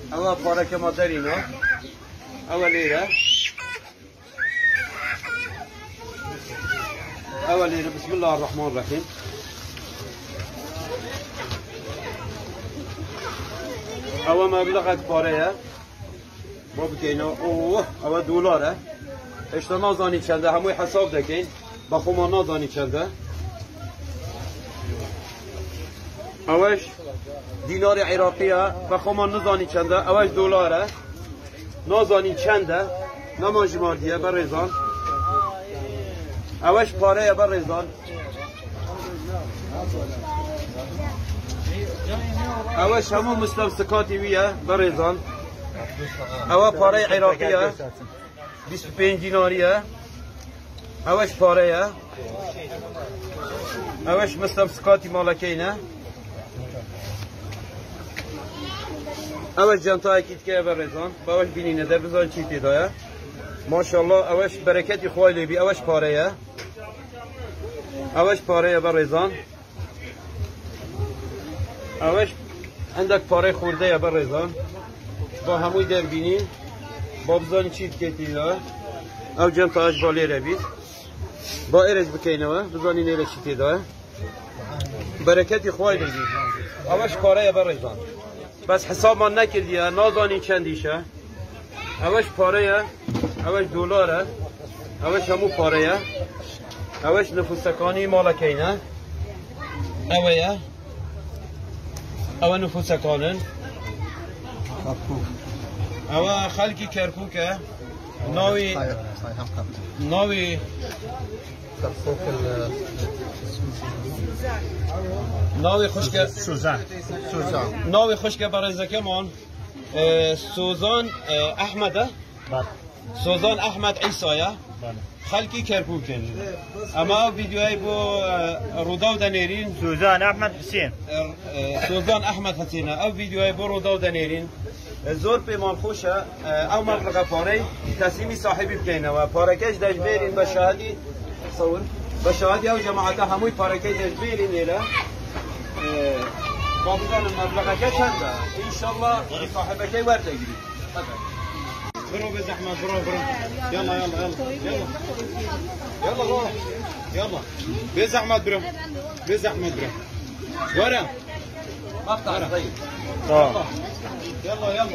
اول پاره که ما داریم اول لیره بسم الله الرحمن الرحیم اول مبلغ پاره ما بکنیم اول دلاره اشتا نازانی چنده هموی حساب دکین با خما نازانی چنده اوش دینار عراقیه با خما نازانی چنده اوش دلاره نازانی چنده نماج ماردیه بر ریزان اوش پاره بر ریزان اوش همون مستمسکاتی ویه بر ریزان اوه پاره عراقیه 25 دیناریه اوش پاره اوش مستمسکاتی مالکینه اوش جنتای کیت که بر ریزان اوش بینینه در بزان چی تیدایه ماشاءالله اوش برکتی خواه بی اوش پاره بر ریزان اوش عندك پاره خورده بر ریزان با هموی در بینی با بزانی چیت که تیدایه او جنتایش بالی رو بید با ایرج بکینه بزانی نیره چی تیدایه برکتی خواه بی اوش پاره بر ریزان بس حساب ما نکردیه نازانی چندیشه اوش پاره اوش دلاره اوش همو پاره اوش نفوسکانی مالکینه اوه اوه نفوسکانن اوه خلقی کرکوکه ناوی ناوی خوشگه ناوی خوشگه برای زکمان سوزان احمده سوزان احمد عیسایه خلقی کرکوکن اما ویدیوهای با روداو دنیرین سوزان احمد حسین او ویدیوهای با روداو دنیرین زور پیمان خوشه او مبلغ پاره تصمیمی صاحبی بکنه و پارکش دجبیرین به شهادی صور به شهادی او جماعت هموی پارکش دجبیرین نیله با بزن مبلغ که چنده انشالله صاحبکی ورده گیرید برو بزحمة برو يلا بزحمة برو ورا مقطع طيب يلا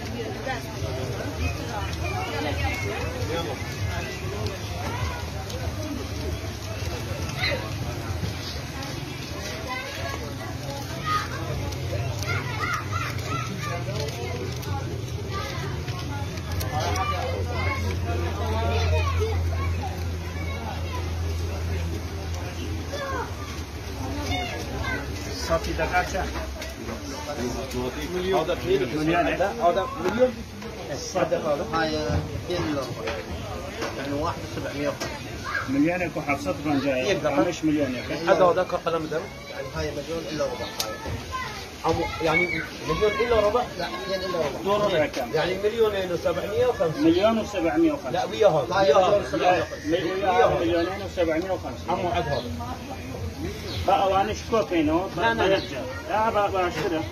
صافي دقاقة مليون هذا مليون هاي 200 ليرة يعني 1750 مليون يكون حفصت رنجاية مش مليون يكون هذا قلم دم يعني هاي مليون الا ربع هاي يعني مليون الا ربع لا 200 الا ربع يعني مليونين و750 مليون و750 لا وياها مليونين و750 عمو عد هذا بقى وانا شكو كينو لا بقى اشتري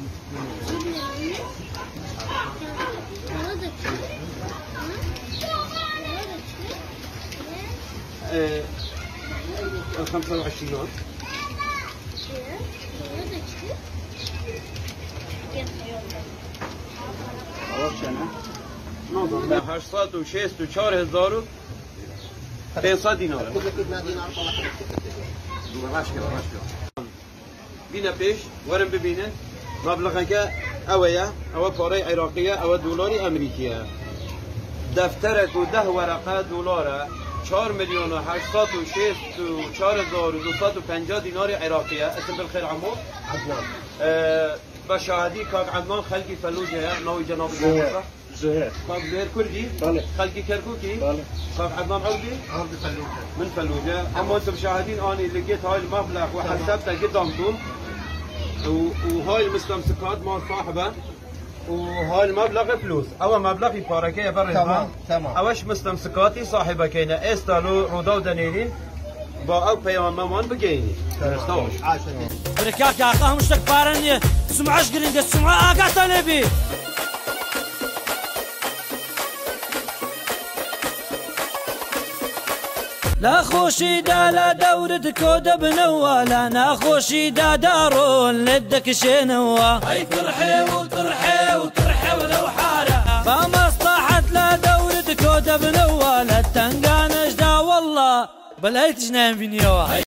ال 25 نظر 864 500 دينار كل كده دينار طلع بينا بيش ورم ببينن مبلغك اويا او باري عراقيه او دولاري امريكيه دفترك وده ورقه دولار 4 مليون و 864,250 دينار عراقيه اسم بالخير عمو عدنان بشهادي كاك عدنان خلقي فلوجه ناوي جناب زهير كاك زهير كردي خلقي كركوكي كاك عدنان عودي عرض فلوجة من فلوجه اما انتم شاهدين اني لقيت هاي المبلغ وحسبته قدامكم وهاي المستمسكات مال صاحبه وهاي المبلغ فلوس اول مبلغ باركيه برا تمام اوش مستمسكاتي صاحبه كينا استالو رودو دنيرين با او بيان مامان بجيني تمام عاشر بركاك يا اخا مشتك بارني سمعش قرين سمع اقعد نبي لا خوشي دا لا دورتك ودبنوا لا ناخوشي دا دارون لدك شنوا هاي ترحي وترحي وترحي ولو حارة فما اصطاحت لا دورتك ودبنوا لا تنقانش دا والله بلايت جنان فينيوا